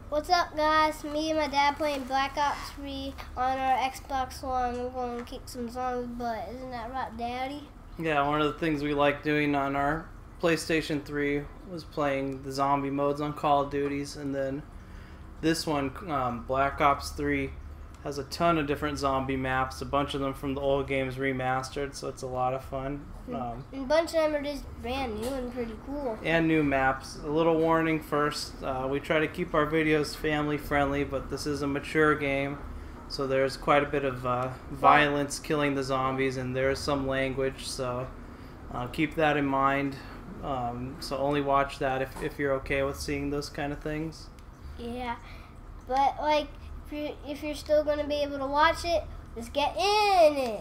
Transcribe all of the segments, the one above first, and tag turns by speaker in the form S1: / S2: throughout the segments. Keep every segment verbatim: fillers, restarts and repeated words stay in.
S1: What's up, guys? Me and my dad playing Black Ops three on our Xbox One. We're going to kick some zombies butt. Isn't that right, Daddy?
S2: Yeah, one of the things we like doing on our PlayStation three was playing the zombie modes on Call of Duties, and then this one, um, Black Ops three, has a ton of different zombie maps, a bunch of them from the old games remastered, so it's a lot of fun. Um,
S1: and a bunch of them are just brand new and pretty cool.
S2: And new maps. A little warning first, uh, we try to keep our videos family friendly, but this is a mature game, so there's quite a bit of uh, violence killing the zombies, and there's some language, so uh, keep that in mind. Um, so only watch that if, if you're okay with seeing those kind of things.
S1: Yeah, but like, if you're, if you're still going to be able to watch it, let's get in it.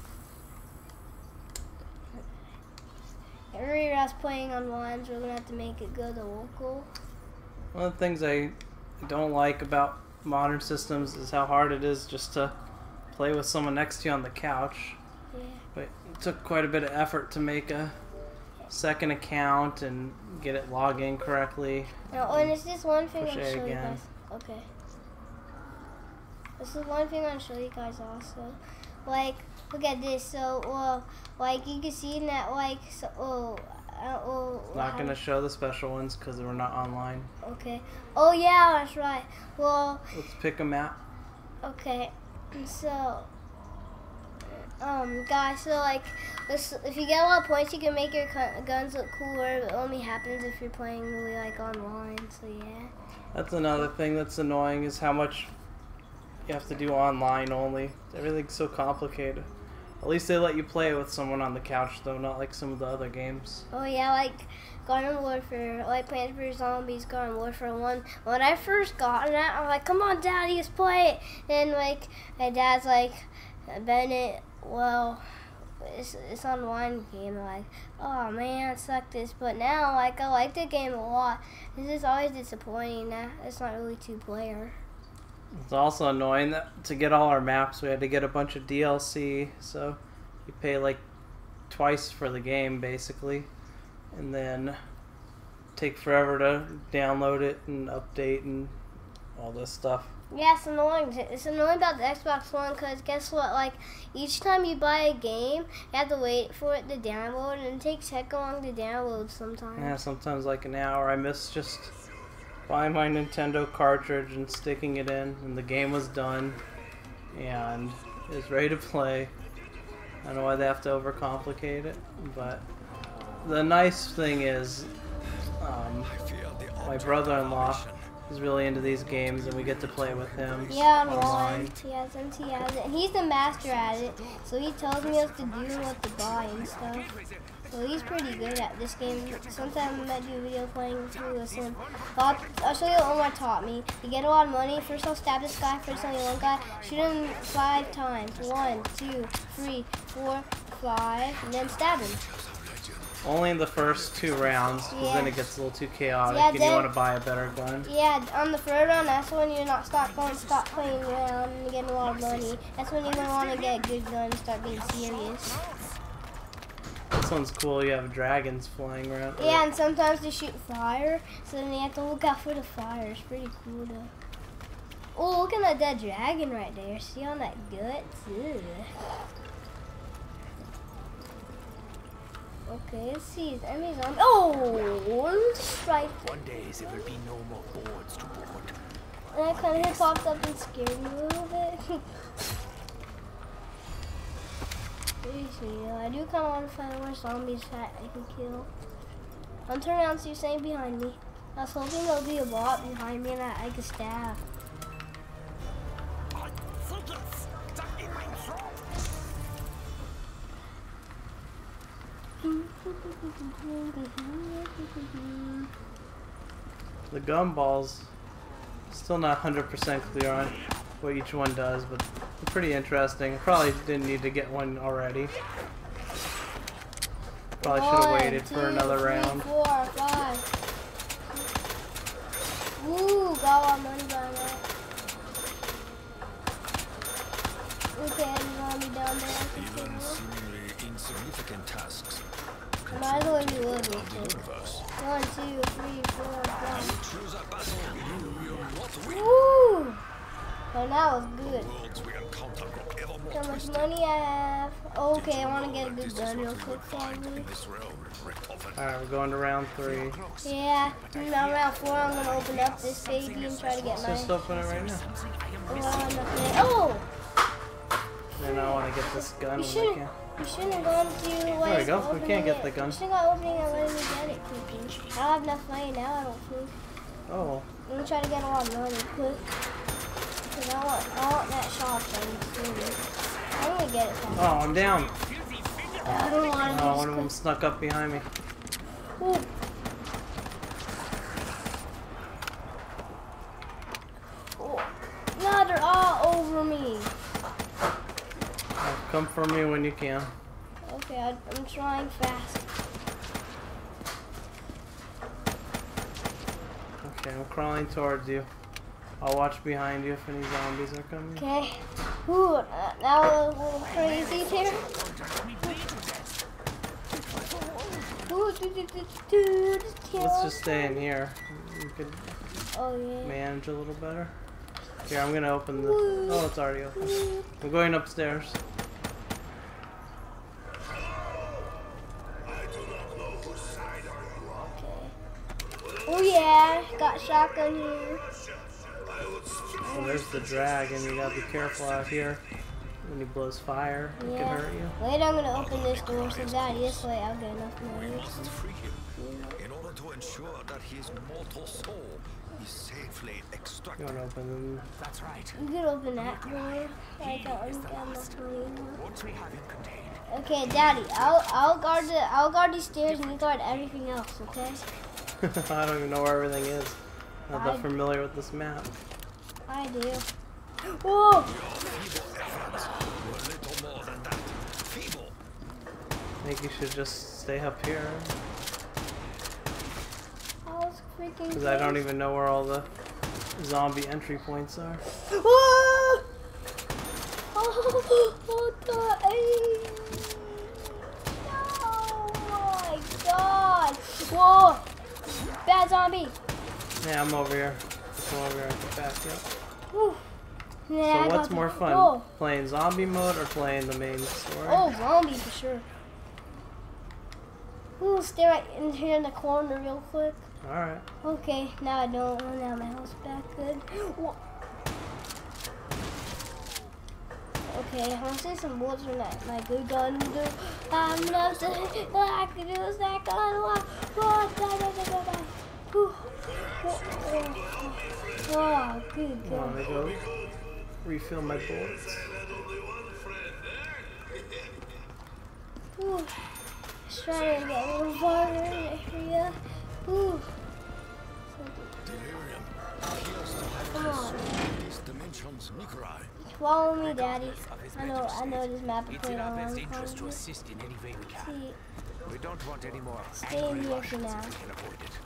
S1: Every us playing online, so we're going to have to make it go to local.
S2: One of the things I don't like about modern systems is how hard it is just to play with someone next to you on the couch.
S1: Yeah.
S2: But it took quite a bit of effort to make a second account and get it logged in correctly.
S1: No, oh, and it's this one thing I'll
S2: Push
S1: show
S2: A
S1: you
S2: again.
S1: guys. Okay. This is one thing I'll show you guys also. Like, look at this. So, well, like you can see in that, like, so, oh, uh, oh.
S2: Not
S1: how-
S2: going to show the special ones because we're not online.
S1: Okay. Oh yeah, that's right. Well,
S2: Let's pick a map.
S1: okay. So, um, guys, so like, this, if you get a lot of points, you can make your gu- guns look cooler. But it only happens if you're playing really like online. So yeah.
S2: That's another thing that's annoying is how much you have to do online only. Everything's so complicated. At least they let you play with someone on the couch though, not like some of the other games.
S1: Oh yeah, like Garden Warfare, like Plants vs Zombies, Garden Warfare one. When I first got it, I'm like, come on, Daddy, let's play it. And like my dad's like, Bennett, well, it's it's online game. I'm like, oh man, suck this. But now, like, I like the game a lot. It's just always disappointing that it's not really two player.
S2: It's also annoying that to get all our maps we had to get a bunch of D L C, so you pay like twice for the game basically, and then take forever to download it and update and all this stuff.
S1: Yeah, it's annoying. It's annoying about the Xbox One because guess what? Like, each time you buy a game, you have to wait for it to download, and it takes heck long to download sometimes.
S2: Yeah, sometimes like an hour. I miss just buying my Nintendo cartridge and sticking it in, and the game was done, and it's ready to play. I don't know why they have to overcomplicate it, but the nice thing is, um, my brother-in-law is really into these games, and we get to play with him
S1: Yeah,
S2: online.
S1: online. He has them, he has it. And he's the master at it, so he tells me what to do and what to buy and stuff. So he's pretty good at this game. Sometimes I might do a video playing through with him. But I'll, I'll show you what Omar taught me. You get a lot of money. First I'll stab this guy, first only one guy. Shoot him five times. One, two, three, four, five, and then stab him.
S2: Only in the first two rounds, because
S1: Yeah.
S2: then it gets a little too chaotic,
S1: Yeah,
S2: and you
S1: then-
S2: want to buy a better gun.
S1: Yeah, on the third round, that's when you're not stop going, stop playing around and getting a lot of money. That's when you're gonna want to get a good gun and start being serious.
S2: This one's cool. You have dragons flying around.
S1: Yeah, and sometimes they shoot fire, so then you have to look out for the fire. It's pretty cool though. Oh, look at that dead dragon right there. See on that guts? Ugh. Okay, let's see. His enemies on. Oh, strike.
S3: One day there will be no more boards to board.
S1: And that kind of popped up and scared me a little bit. Seriously, though, I do kind of want to find more zombies that I can kill. I'm turning around and see something behind me. I was hoping there'll be a bot behind me and that I could stab.
S2: The gumballs, still not one hundred percent clear on what each one does, but they're pretty interesting. Probably didn't need to get one already. Probably should have
S1: One,
S2: waited
S1: two,
S2: for another
S1: three,
S2: round.
S1: Four, five. Ooh, got a lot of money behind that. Okay, there's a zombie down there. I can kill
S3: Even
S1: him.
S3: seemingly insignificant tasks
S1: Might as well reload real
S3: the
S1: quick.
S3: universe.
S1: One, two, three, four, five.
S3: Choose a battle. You will not
S1: that was good.
S3: Worlds we encounter grow ever more
S1: How much
S3: twisted.
S1: money I have? Okay, I want to get a
S3: This
S1: good
S3: is
S1: gun
S3: what
S1: real
S3: you
S1: quick,
S3: will find
S1: probably.
S3: in this realm, Richtofen.
S2: Alright, we're going to round three.
S1: Yeah, now round four, I'm gonna open up this baby and try to get
S2: Let's
S1: my.
S2: just open it right now.
S1: Oh, nothing. Oh!
S2: And I want to get this gun
S1: You
S2: when I
S1: shouldn't.
S2: can.
S1: You shouldn't have gone to like.
S2: There we go. We
S1: opening
S2: can't get
S1: it.
S2: the gun.
S1: You shouldn't have gone opening and letting me get it quickly. I don't have enough money now. I don't think.
S2: Oh,
S1: I'm gonna try to get a lot of money quick. Cause I want, I want that shotgun soon. I'm gonna get it from.
S2: oh, I'm down.
S1: I don't want to.
S2: Oh, one of them snuck up behind me.
S1: Ooh. Oh. No, they're all over me.
S2: Oh, come for me when you can.
S1: Okay, I, I'm trying fast.
S2: Okay, I'm crawling towards you. I'll watch behind you if any zombies are coming.
S1: Okay. Ooh, uh, now a little crazy here. Ooh, do, do, do, do, do, kill.
S2: Let's just stay in here. You could
S1: Oh yeah.
S2: manage a little better. Here, I'm gonna open the. Oh, it's already open. I'm going upstairs.
S1: Oh yeah, got shotgun here.
S2: So there's the dragon. You gotta be careful out here. When he blows fire, it can
S1: Yeah.
S2: hurt you.
S1: Wait, I'm gonna open this door so that this way I'll get enough money.
S3: Must free him in order to ensure that his mortal soul is safely
S2: You
S3: extracted.
S2: wanna open them?
S3: That's right.
S1: You can open that door. I don't get enough money.
S3: Once we have him contained,
S1: Okay, Daddy, I'll I'll guard the I'll guard these stairs and you guard everything else. Okay?
S2: I don't even know where everything is. I'm not
S1: I-
S2: that familiar with this map.
S1: I do. Whoa!
S3: feeble efforts were little more than that. Feeble.
S2: I think you should just stay up here.
S1: I was freaking.
S2: Because I don't even know where all the zombie entry points are.
S1: Whoa! Oh, what the? Oh my God! Whoa! Bad zombie.
S2: Yeah, I'm over here. Come over here and get back up.
S1: Whew. Yeah, I
S2: So
S1: got
S2: what's
S1: the-
S2: more fun?
S1: Whoa.
S2: Playing zombie mode or playing the main story?
S1: Oh, zombie for sure. Ooh, stay right in here in the corner real quick.
S2: Alright.
S1: Okay, now I don't want to have my house back good. Wha- Okay, I want to see some bullets from that, my good gun. Do I'm not to I can use that gun. What? What? Die, die, die, die, die. Whew. Oh, oh, oh, good
S2: I
S1: gun.
S2: want to go refill my bullets.
S1: Ooh. Let's try to get a little farther in the area. Ooh.
S3: Delirium appears to have
S1: Come on.
S3: these dimensions Nikolai.
S1: Follow me, Daddy. I know, I know this map is
S4: It's
S1: played
S4: in our
S1: on
S4: best
S1: one
S4: interest to
S1: corner.
S4: assist in any way we can.
S1: See,
S4: We don't want any more
S1: Stay in
S4: angry
S1: here for
S4: Russians
S1: now.
S4: if we can avoid it.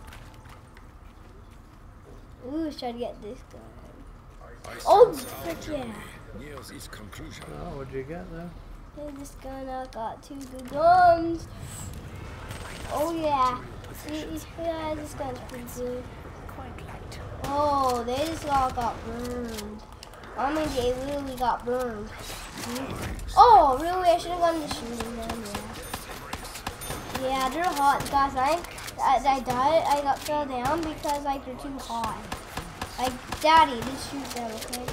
S1: ooh, let's try to get this gun.
S3: I
S1: Oh,
S3: sense our
S1: frick
S3: journey
S1: yeah.
S3: nears its conclusion.
S2: Oh, what'd you get there?
S1: Hey, this gun, I got two good guns. Oh yeah. See, yeah, this gun's pretty good.
S4: Quite light.
S1: Oh, they just all got burned. I mean, they really got burned. Oh, really? I should have gone to shooting them. Yeah. Yeah, they're hot, guys. I, I, I died. I got fell down because like they're too hot. Like, Daddy, just shoot them, okay?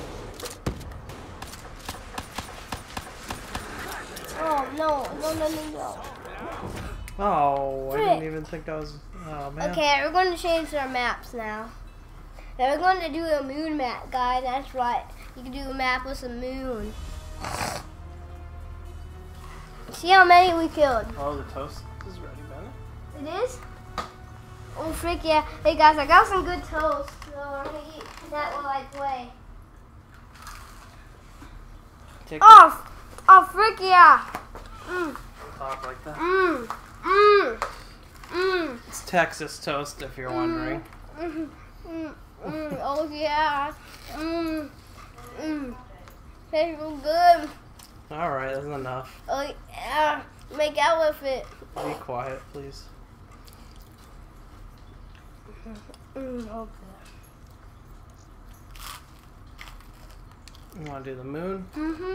S1: Oh no, no, no, no, no.
S2: Oh, I
S1: Frick.
S2: didn't even think I was. Oh man.
S1: Okay, we're going to change our maps now. And we're going to do a moon map, guys. That's right. You can do a map with a moon. See how many we killed.
S2: Oh, the toast is ready, Bennett.
S1: It is? Oh, frick yeah. Hey, guys, I got some good toast. So I'm going to eat that while I play.
S2: Take
S1: Oh, oh, frick yeah. Mmm,
S2: the top like that.
S1: mmm, mmm, mmm.
S2: It's Texas toast, if you're wondering.
S1: Mm, mm, mm, oh yeah. Mm, mm. Tastes so good.
S2: All right, that's enough.
S1: Oh yeah. Make out with it.
S2: Be quiet, please.
S1: Mm, okay.
S2: You want to do the moon?
S1: Mm-hmm.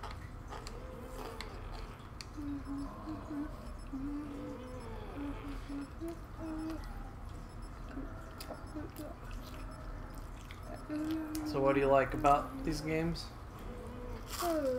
S2: So what do you like about these games?
S1: Hmm.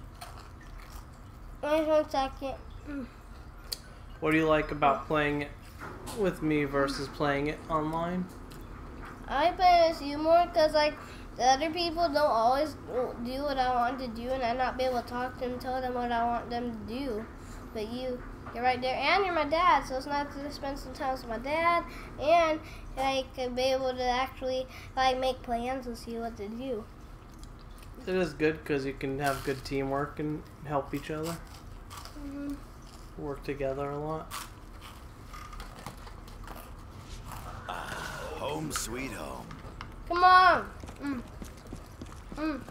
S1: Wait one second. Mm.
S2: What do you like about playing it with me versus playing it online?
S1: I play with you more because, like, the other people don't always do what I want to do, and I not be able to talk to them, tell them what I want them to do. But you, you're right there, and you're my dad, so it's nice to spend some time with my dad, and like be able to actually like make plans and see what to do.
S2: It is good because you can have good teamwork and help each other.
S1: Mm-hmm.
S2: Work together a lot.
S3: Home sweet home.
S1: Come on. Mm. Mm.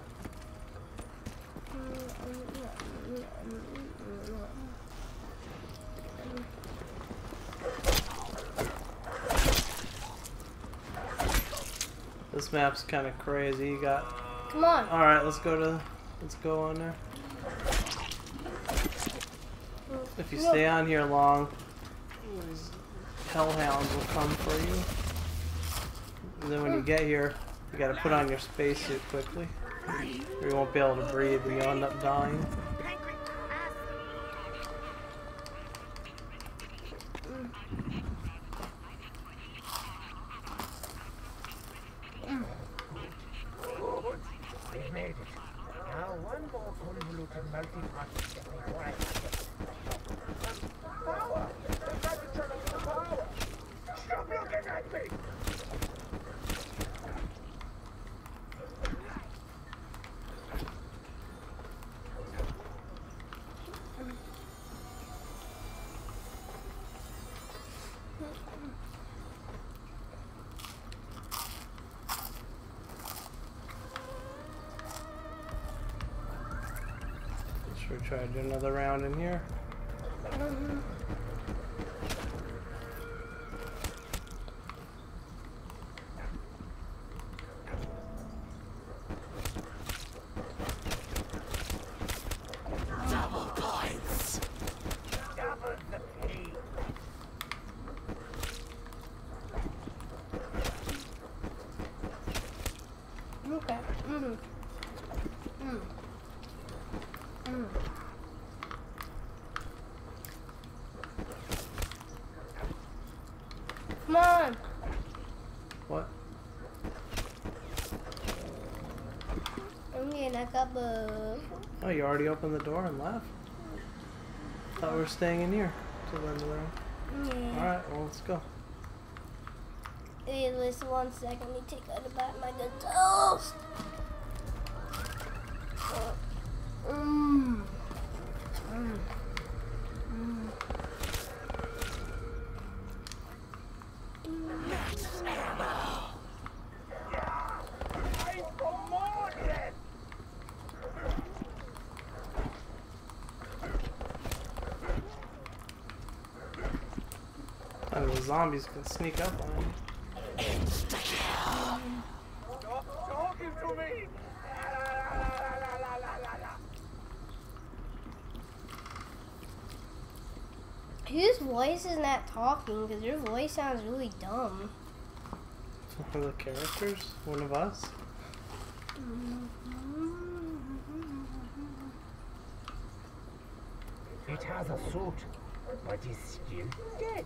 S2: This map's kind of crazy. You got.
S1: Come on.
S2: All right, let's go to. Let's go on there. If you stay on here long, these hellhounds will come for you. And then when you get here, you gotta put on your spacesuit quickly. Or you won't be able to breathe and you'll end up dying.
S4: We've made it. Now one more convoluted multi-process before I forget. Power! I've got to turn off the power! Stop looking at me!
S2: Should we try to do another round in here?
S1: Mm-hmm.
S3: Double points.
S4: Double the pay.
S1: Okay. Mm-hmm. Mm. Mm. Come on.
S2: What?
S1: I'm getting a cup of.
S2: Oh, you already opened the door and left? Thought we were staying in here till the end of the round.
S1: Yeah.
S2: Alright, well, let's go.
S1: Hey, listen one second. Let me take out the back of my good toast. Mmm. Mmm. Mmm.
S4: I'm for more death!
S2: And the zombies can sneak up on you.
S4: Stop talking to me! La, la, la, la, la, la, la.
S1: Whose voice is not talking? Because your voice sounds really dumb.
S2: One of the characters? One of us?
S4: It has a suit, but is still dead.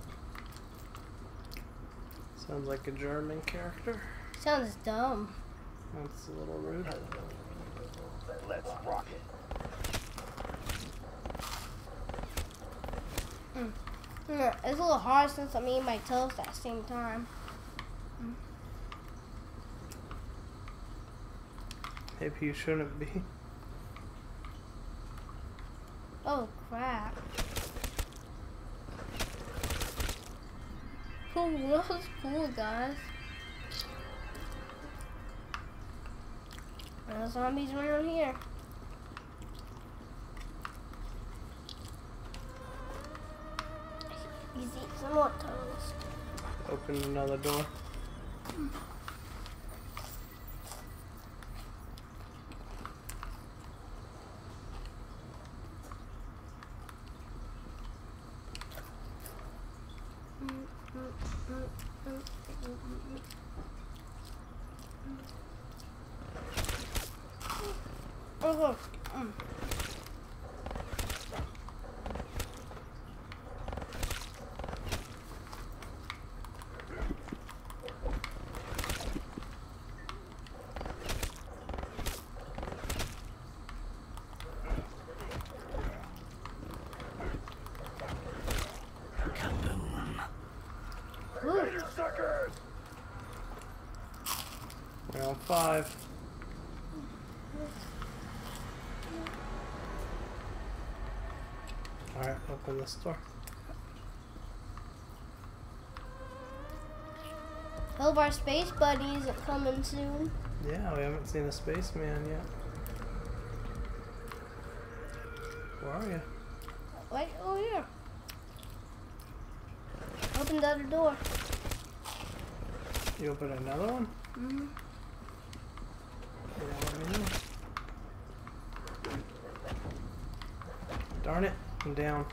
S2: Sounds like a German character.
S1: Sounds dumb.
S2: That's a little rude.
S3: Let's rock it.
S1: Mm. Mm, it's a little hard since I'm eating my toast at the same time. Mm.
S2: Maybe you shouldn't be.
S1: Oh crap. Oh, that was cool, guys. There's zombies around here. Easy, some more toast.
S2: Open another door.
S1: Okay. Mm. Ooh.
S4: You suckers!
S2: Round five. Alright, open this door.
S1: Hope our space buddies are coming soon.
S2: Yeah, we haven't seen a spaceman yet. Where are you?
S1: Right over here. Open the other door.
S2: You open another one?
S1: Mm-hmm.
S2: Yeah, let me know. Darn it, I'm down.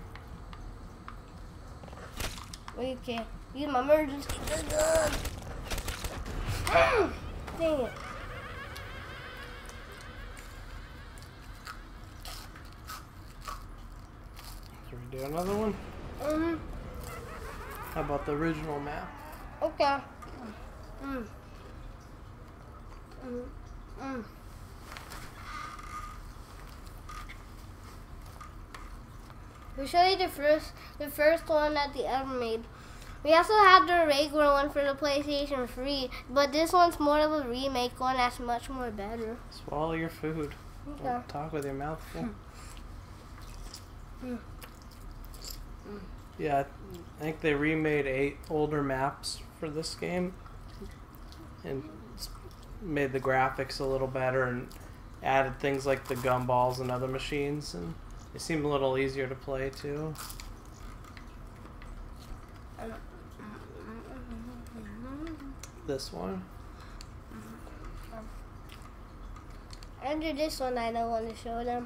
S1: Okay. Use my emergency gun. Dang it.
S2: Should we do another one?
S1: Mm-hmm.
S2: How about the original map?
S1: Okay. Mm. Mm. Mm. We'll show you the first, the first one that they ever made. We also had the regular one for the PlayStation three, but this one's more of a remake one that's much more better.
S2: Swallow your food.
S1: Okay.
S2: Don't talk with your mouth full.
S1: Mm.
S2: Yeah, I think they remade eight older maps for this game and s- made the graphics a little better and added things like the gumballs and other machines, and they seem a little easier to play too. This one.
S1: Under this one, I don't want to show them.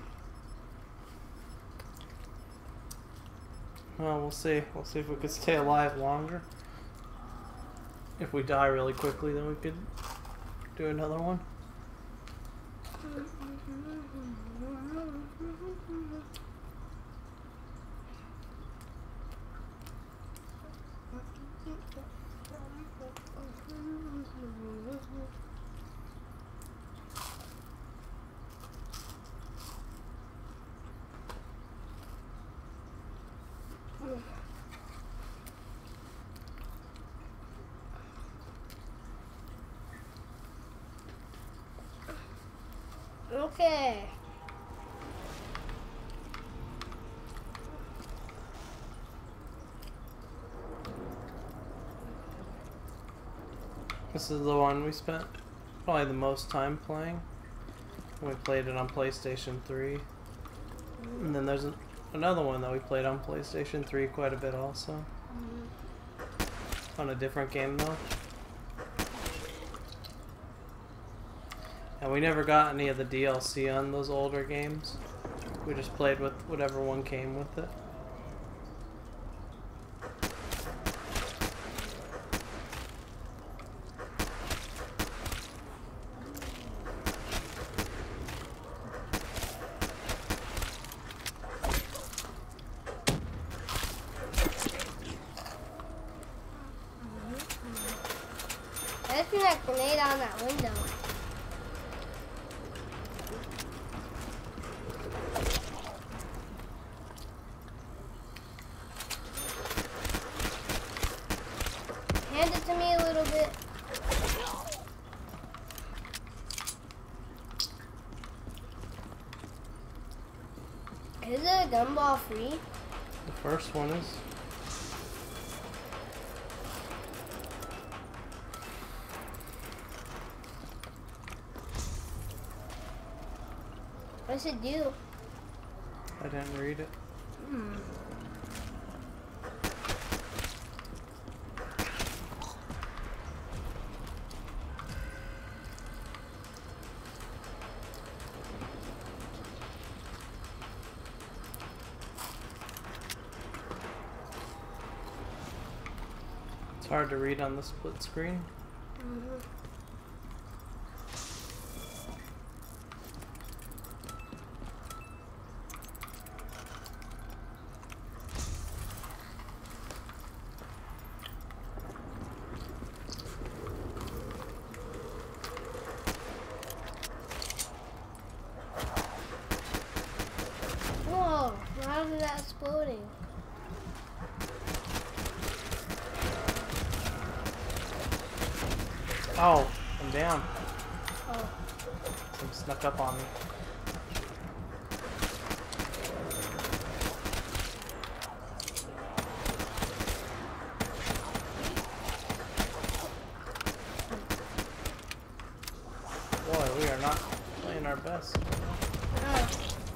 S2: Well, we'll see. We'll see if we could stay alive longer. If we die really quickly, then we could do another one.
S1: Okay.
S2: This is the one we spent probably the most time playing. We played it on PlayStation three. And then there's an, another one that we played on PlayStation three quite a bit also. On a different game though. And we never got any of the D L C on those older games. We just played with whatever one came with it.
S1: I just threw that grenade on that window. Hand it to me a little bit. Is it a gumball free?
S2: The first one is.
S1: What does it do?
S2: I didn't read it.
S1: Hmm.
S2: It's hard to read on the split screen.
S1: Mm-hmm.
S2: Oh, I'm down.
S1: Oh.
S2: Some snuck up on me. Boy, we are not playing our best.
S1: Oh.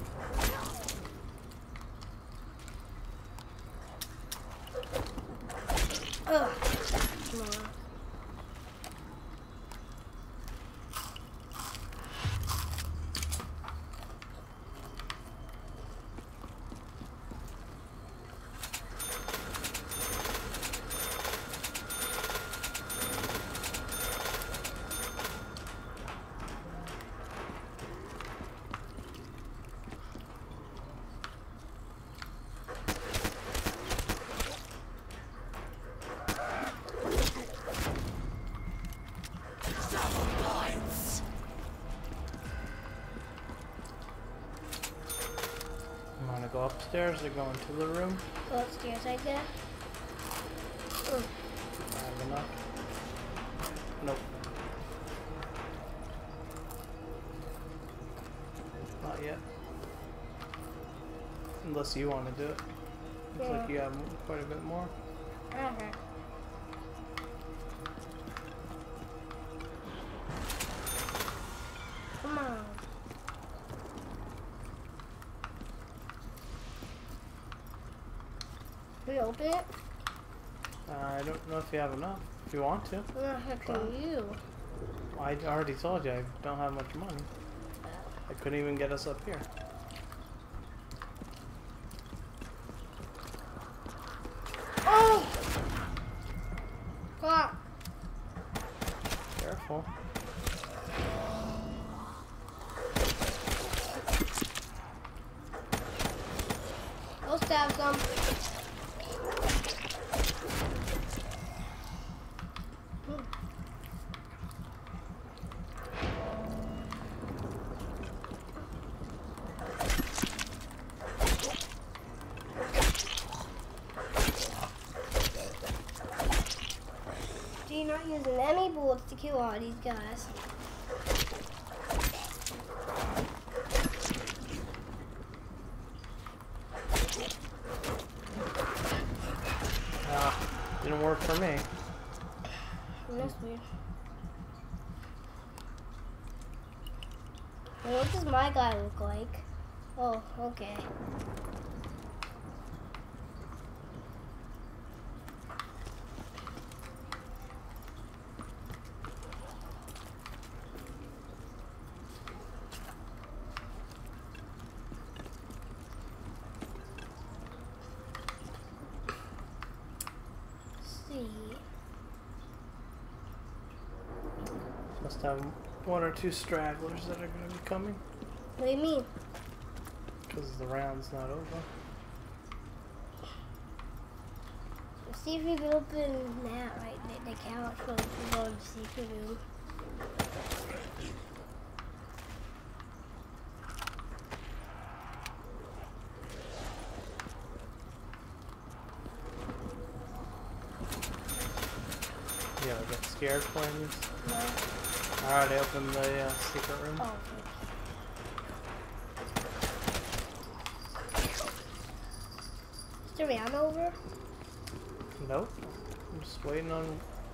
S1: Ugh. Come on.
S2: I'm gonna go upstairs or go into the room.
S1: Go upstairs, I guess. Mm.
S2: I have enough. Nope. Not yet. Unless you want to do it. Looks
S1: Yeah.
S2: like you have quite a bit more.
S1: Okay. Come on. Can we open it?
S2: Uh, I don't know if you have enough. If you want to.
S1: Well, how can you?
S2: I already told you I don't have much money. I couldn't even get us up here.
S1: Oh! God.
S2: Careful.
S1: I'll stab some. Hmm. So you're not using any bullets to kill all these guys.
S2: Ah, didn't work for me.
S1: That's weird. Well, what does my guy look like? Oh, okay. See.
S2: Must have one or two stragglers that are going to be coming.
S1: What do you mean?
S2: Because the round's not over.
S1: See if you can open that right, the, the couch for the go to the secret room.
S2: Yeah, I got scared playing this.
S1: No.
S2: Alright, I opened the uh, secret room.
S1: Oh, okay. Is the round over?
S2: Nope. I'm just waiting on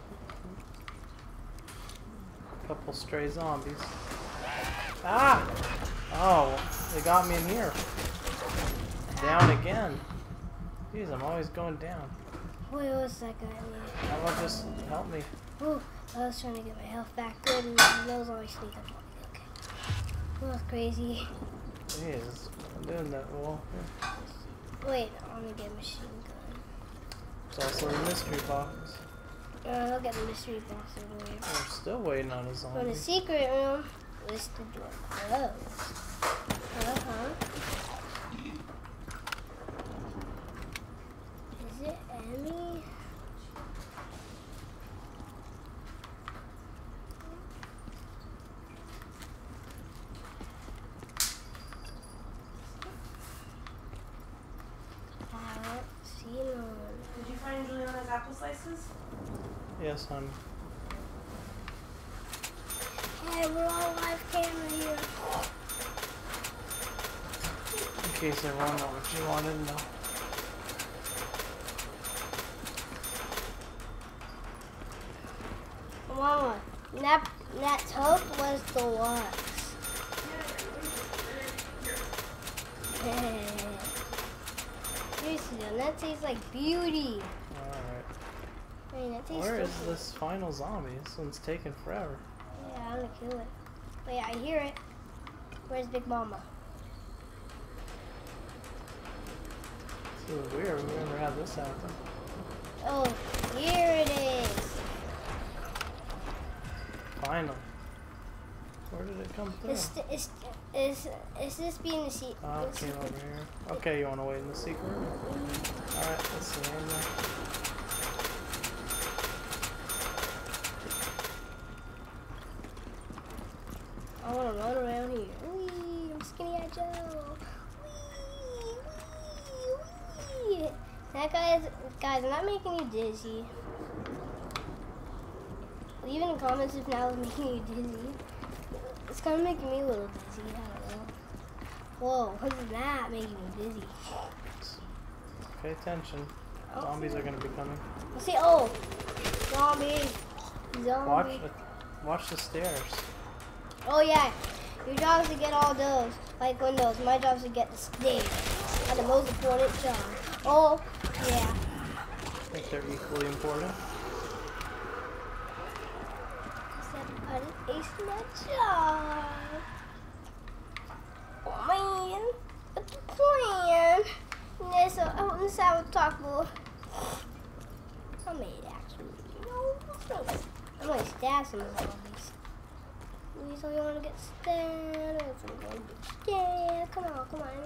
S2: a couple stray zombies. Ah! Oh, they got me in here. Down again. Jeez, I'm always going down.
S1: Wait, what's that guy mean?
S2: How about just help me?
S1: Ooh, I was trying to get my health back good and those always sneak up on me. Okay. Well, that's crazy.
S2: Jeez, I'm doing that well.
S1: Wait, I'm gonna get a machine gun.
S2: It's also a mystery box.
S1: Uh, I'll get the mystery box over there.
S2: We're still waiting on a
S1: Go to
S2: zombie.
S1: the secret room. Where's the door closed? Uh-huh. Is it Emmy? I don't see none.
S5: Did you find Juliana's apple slices?
S2: Yes, hon.
S1: Where?
S2: I
S1: camera, we're all live camera here.
S2: In case everyone knows what you wanted to know.
S1: Mama, that, that toast was deluxe. Seriously though, that tastes like beauty.
S2: Alright.
S1: I mean, that tastes
S2: Where
S1: so
S2: is
S1: good.
S2: this final zombie? This one's taking forever.
S1: Yeah, I'm gonna kill it. Wait, I hear it. Where's Big Mama?
S2: This is weird. We've never had this happen.
S1: Oh, here it is.
S2: Finally. Where did it come through?
S1: Is, is, is, is this being the seat?
S2: Oh, it came over here. Okay, you want to wait in the secret room? Alright, let's see. In there.
S1: I want to run around here. Wee, I'm Skinny Eye Joe. Wee, wee. That guy is, guys, I'm not making you dizzy. Leave in the comments if now is making you dizzy. It's kind of making me a little dizzy. I don't know. Whoa, what is that making me dizzy?
S2: Pay attention.
S1: Oh.
S2: Zombies are going to be coming.
S1: Let's see. Oh, zombie. Zombie.
S2: Watch the, watch the stairs.
S1: Oh yeah, your job is to get all those, like windows. My job is to get the stairs. That's the most important job. Oh, yeah.
S2: I think they're equally important.
S1: I just aced that job. Oh man, what's the plan? Yeah, so I want to have a talk about. I made actually. No, I'm gonna stab some zombies. Please, I want to get stabbed. I want to get stabbed. Come on, come on.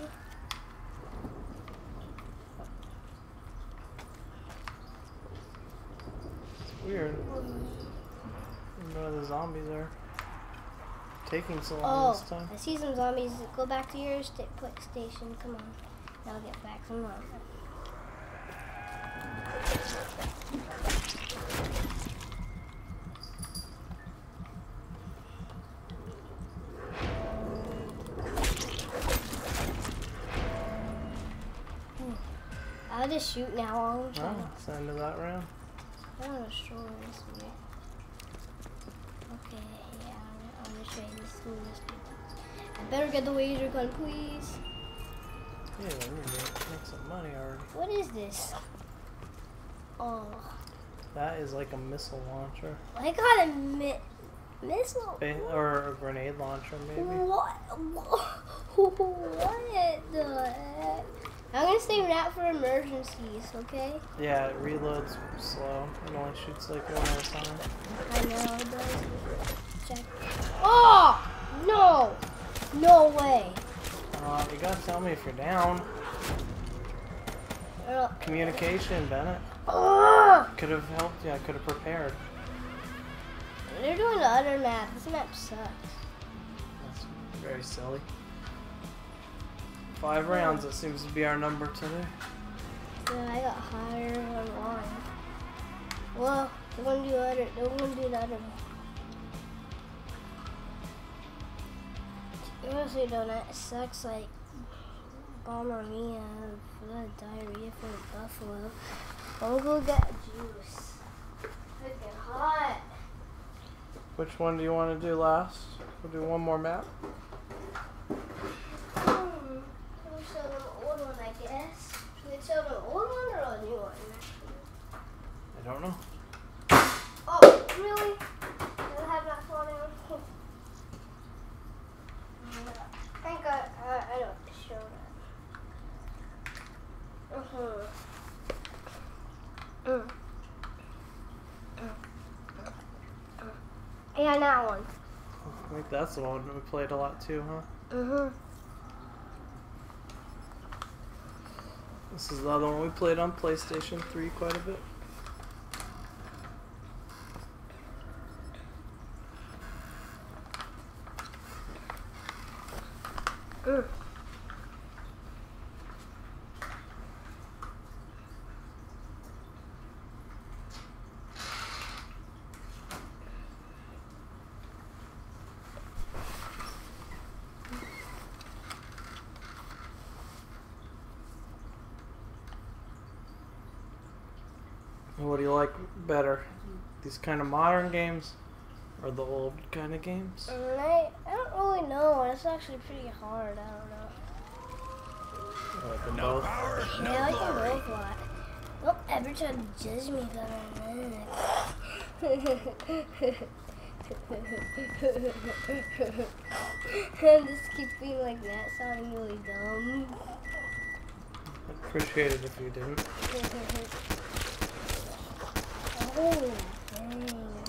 S2: It's weird. I don't know where the zombies are taking so long
S1: Oh,
S2: this time.
S1: I see some zombies. Go back to your sta put station. Come on. I'll get back. Come on. I'll just shoot now. All the time.
S2: Oh, it's the end of that round.
S1: I don't want to show this way. Okay, yeah, I'm, I'm just trying this through this. I better get the laser gun, please.
S2: Yeah, we need to make some money already.
S1: What is this? Oh,
S2: That is like a missile launcher.
S1: I got a mi missile.
S2: Ba- Or a grenade launcher, maybe.
S1: What? What the heck? I'm gonna save that for emergencies, okay?
S2: Yeah, it reloads slow. It only shoots like one at a time.
S1: I know it does. Check. Oh! No! No way.
S2: Uh, you gotta tell me if you're down.
S1: Uh,
S2: Communication, Bennett.
S1: oh!
S2: Could have helped you. I could have prepared.
S1: They're doing the other map. This map sucks.
S2: That's very silly. Five rounds, that seems to be our number today.
S1: Yeah, I got higher on line. Well, we're gonna do other. We're gonna do the other one. Honestly, though, that sucks. Like Bomber me have blood diarrhea from the buffalo. I'm gonna go get juice. Freaking hot.
S2: Which one do you want to do last? We'll do one more map.
S1: Hmm. We'll show them an old one, I guess. Should we show them an old one or a new one?
S2: I don't know.
S1: Oh, really? I have not fallen down. I think I, I, I don't show that. Uh-huh. Mm. Mm. Mm. Yeah, that one.
S2: I think that's the one we played a lot too, huh?
S1: Mm-hmm.
S2: This is the other one we played on PlayStation three quite a bit.
S1: Mm.
S2: What do you like better? These kind of modern games or the old kind of games?
S1: Um, I, I don't really know. It's actually pretty hard. I don't know.
S2: I like them
S3: No
S2: both.
S3: power,
S1: Yeah,
S3: no
S1: I like them
S3: glory.
S1: both a lot. Don't ever try to judge me about I just keep being like that, sounding really dumb.
S2: I'd appreciate it if you didn't.
S1: Oh, dang.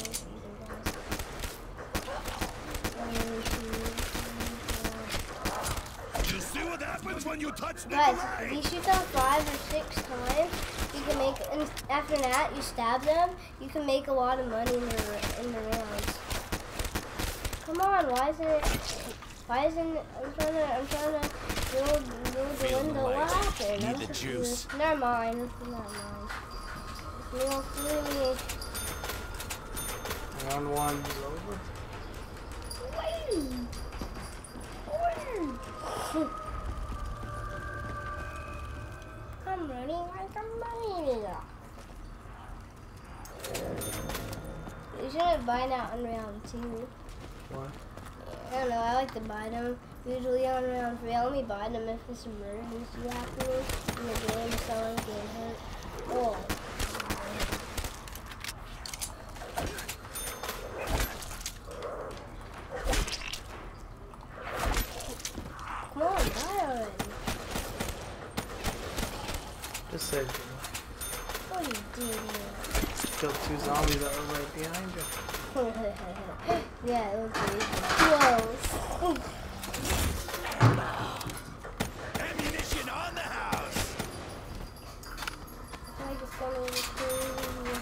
S3: You see what happens when you touch
S1: Guys,
S3: Nikolai?
S1: if you shoot them five or six times, you can make, and after that, you stab them, you can make a lot of money in the, in the rounds. Come on, why isn't it, why isn't it, I'm trying to, I'm trying to build, build the
S3: Feeling
S1: window.
S3: light.
S1: What happened?
S3: Need
S1: I'm
S3: the
S1: confused.
S3: juice.
S1: Never mind, never mind. You won't fool me.
S2: Round one is over.
S1: I'm running like a maniac. You shouldn't buy that on round two.
S2: What?
S1: I don't know, I like to buy them usually on round three. I only buy them if it's emergency happening in the game, someone get hurt. Oh. Come on, buy already.
S2: Just saved you.
S1: What are you doing?
S2: Killed two zombies that were right behind you.
S1: Yeah, it was really close.
S3: Ammunition on the house.
S1: I just got a little crazy.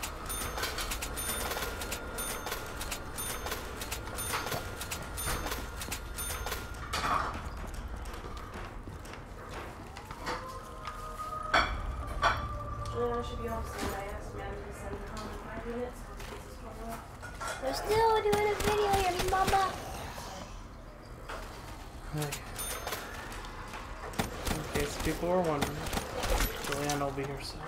S5: Juliana should be off soon. I asked Maddie to send home in five minutes.
S1: We're still doing a video here, mama.
S2: Hey. In case people were wondering, Juliana will be here soon.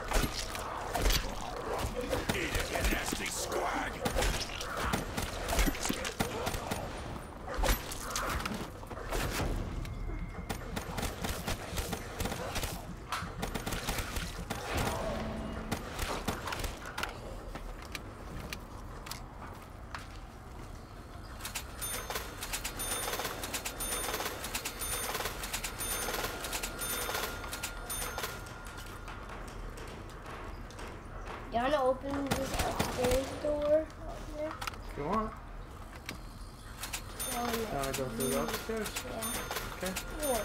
S3: Eat it, you nasty squag.
S1: You want to open this upstairs door up there?
S2: If you want.
S1: Oh, no.
S2: You want to go through the upstairs?
S1: Yeah.
S2: Okay.
S1: Yeah.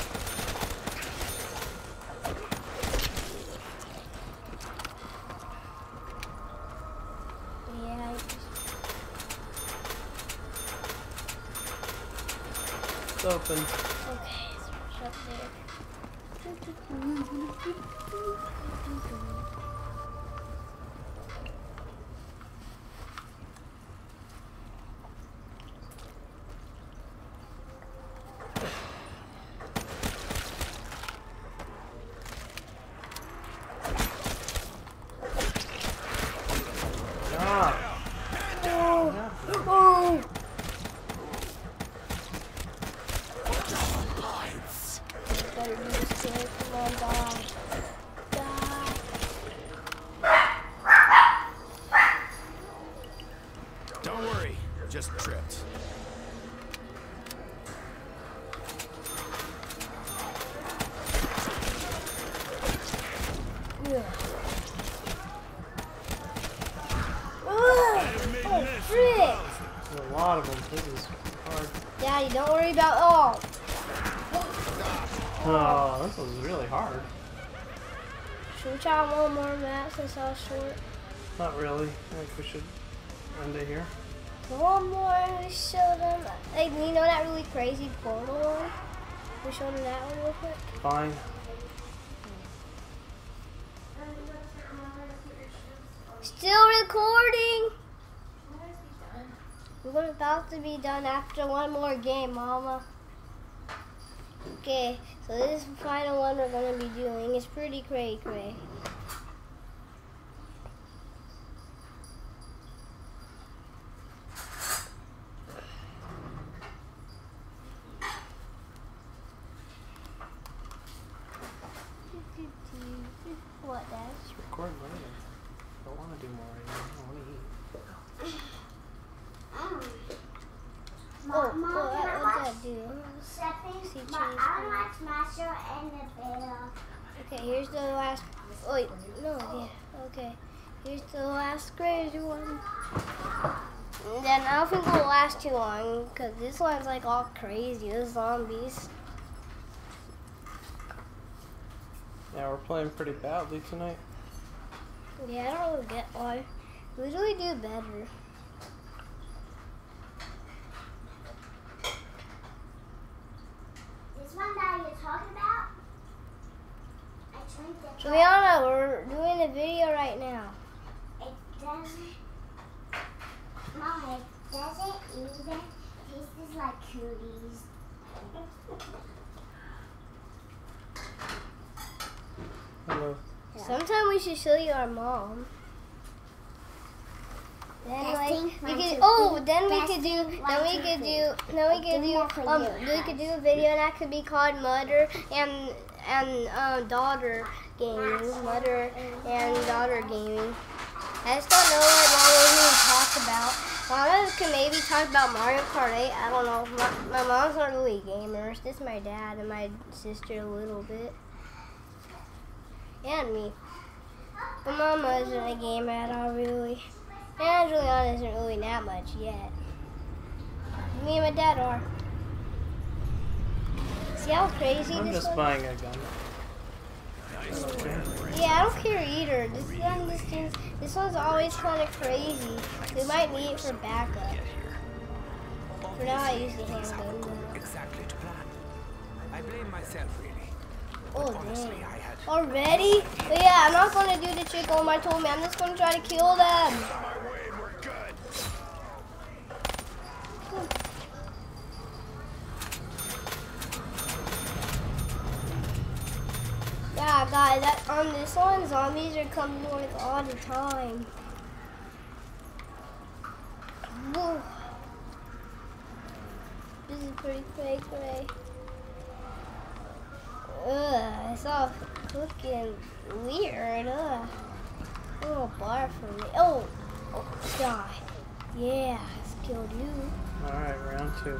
S1: Yeah, I just-
S2: It's open.
S1: Okay, so it's up there.
S2: Ah!
S1: Oh!
S2: Yeah.
S1: Oh! Better do this kid. Come on, die. Die.
S3: Don't worry, just tripped.
S1: Yeah. Ugh. Oh, frick!
S2: There's a lot of them. This is hard.
S1: Daddy, don't worry about all.
S2: Oh, this was really hard.
S1: Should we try one more match since I was short?
S2: Not really. I think we should end it here.
S1: One more and we show them. Like, you know that really crazy portal one? We show them that one real quick.
S2: Fine.
S1: Still recording! We're about to be done after one more game, Mama. Okay, so this is the final one we're gonna be doing. It's pretty cray cray. Oh, well, what would that do?
S6: Stepping,
S1: See,
S6: but
S1: change
S6: I want Smasher and the Beta.
S1: Okay, here's the last. Oh, wait, no, yeah. Okay, here's the last crazy one. And then I don't think it will last too long because this one's like all crazy. The zombies.
S2: Yeah, we're playing pretty badly tonight.
S1: Yeah, I don't really get why. We usually do better.
S6: This one that you're talking about? I tried to.
S1: Juliana, we're doing a video right now.
S6: It doesn't. Mom, it doesn't even taste like cooties.
S2: Hello.
S1: Sometime we should show you our mom. Then like
S6: Testing,
S1: we
S6: one,
S1: could
S6: two,
S1: oh
S6: three.
S1: then we could do
S6: Testing,
S1: then
S6: one,
S1: we
S6: two,
S1: could
S6: three.
S1: do then we could
S6: Doing
S1: do
S6: that for
S1: um
S6: you.
S1: we could do a video and that could be called Mother and and um daughter gaming, Mother and daughter gaming. I just don't know what mom would even talk about. Mama could maybe talk about Mario Kart eight. I don't know. My, my mom's not really gamers. Just my dad and my sister a little bit. And me. But Mama isn't a gamer at all, really. And Juliana isn't really that much yet. Me and my dad are. See how crazy
S2: I'm
S1: this
S2: just
S1: one?
S2: buying a gun. Okay.
S1: Yeah, I don't care either. This one, this thing, this one's always kind of crazy. We might need it for backup. For now, I use the handgun. though.
S7: Exactly to plan. I blame myself, really.
S1: Oh
S7: Honestly,
S1: dang!
S7: I had
S1: Already? But yeah, I'm not gonna do the trick Omar told me. I'm just gonna try to kill them. Yeah, guys, that on this one, zombies are coming like all the time. Woo. This is pretty cray cray. Ugh, it's all looking weird. Ugh. A little bar for me. Oh, oh, die. Yeah, it's killed you.
S2: Alright, round two.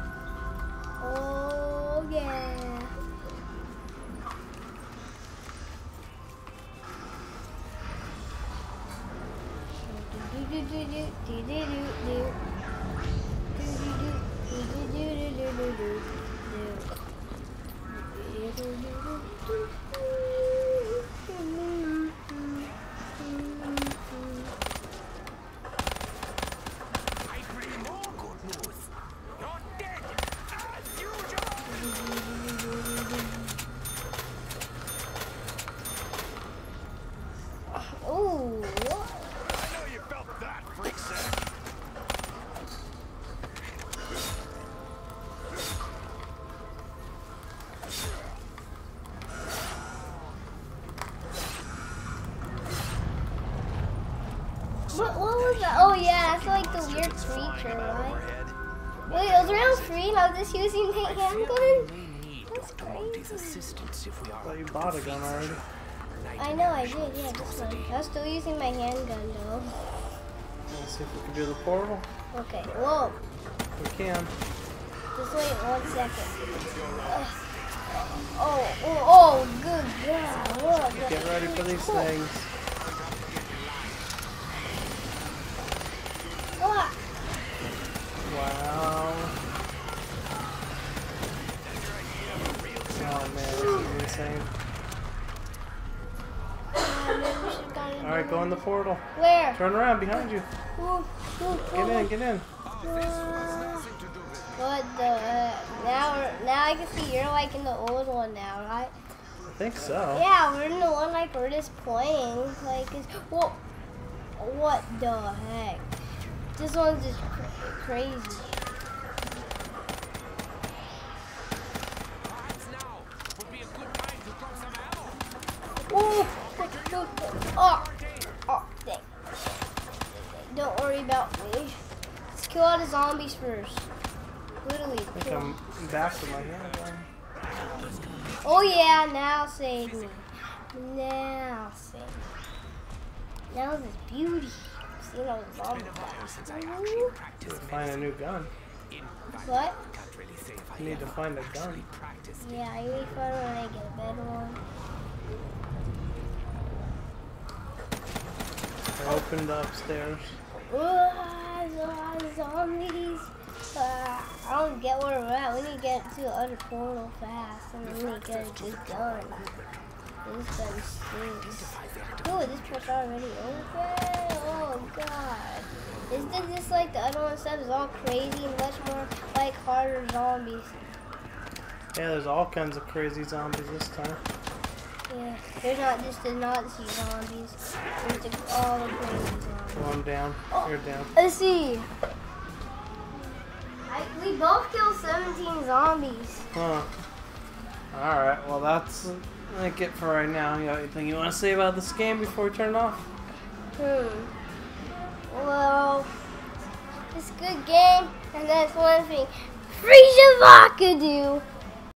S1: Oh yeah.
S7: I bring more good news. You're dead, as usual.
S1: Oh, what?
S3: I know you felt that, freak sack.
S1: What, what was that? Oh yeah, that's like the weird creature, right? Wait, it was round three and I was just using the handgun? That's crazy.
S7: Assistance if we are
S2: Thought you bought a gun already.
S1: I know I did, yeah, this one. I was still using my handgun though.
S2: Let's see if we can do the portal.
S1: Okay, whoa.
S2: We can.
S1: Just wait one second. Ugh. Oh, oh, oh, good God. Look.
S2: Get ready for these things.
S1: Ah.
S2: Wow. Oh man, this is insane.
S1: Uh, maybe we should've gone into
S2: Alright, go in the portal.
S1: Where?
S2: Turn around behind you.
S1: Ooh, ooh,
S2: Get
S1: ooh.
S2: in, get in.
S1: What the? Uh, now, now I can see you're like in the old one now, right?
S2: I think so.
S1: Yeah, we're in the one like we're just playing. Like, it's, whoa, what the heck? This one's just cra- crazy.
S7: Perhaps now would be a good time to drop some ammo.
S1: Oh, oh, oh, dang. Don't worry about me. Let's kill all the zombies first. Literally.
S2: I think
S1: kill.
S2: I'm back to my handgun.
S1: Oh yeah, now save me. Now save me. Now this beauty. See those zombies.
S7: Since I actually practiced
S2: Find a new gun.
S7: In fact,
S1: What?
S7: can't really say if I
S2: You need to
S7: ever
S2: find a
S7: actually
S2: gun.
S7: practiced.
S1: Yeah, I really fun when I get a better one.
S2: I opened upstairs.
S1: Ooh, there's a lot of zombies. Uh, I don't get where we're at. We need to get to the other portal fast, and then we need to get a good gun. This gun stinks. Ooh, this port's already open. Oh god. Isn't it just like the other one stuff is all crazy and much more like harder zombies?
S2: Yeah, there's all kinds of crazy zombies this time.
S1: Yeah, there's not just the Nazi zombies. There's the, all the crazy zombies.
S2: One down. You're down.
S1: Let's see. I, we both killed seventeen zombies.
S2: Huh. Alright, well that's like it for right now. You got anything you want to say about this game before we turn it off?
S1: Hmm. Well, it's a good game, and that's one thing. Frieza Vakadu!